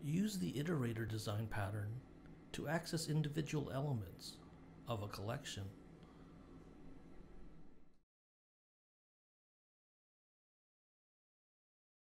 Use the Iterator Design pattern to access individual elements of a collection.